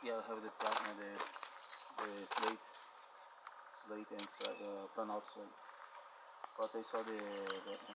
Yeah, I have the slate and brown outside. But I saw the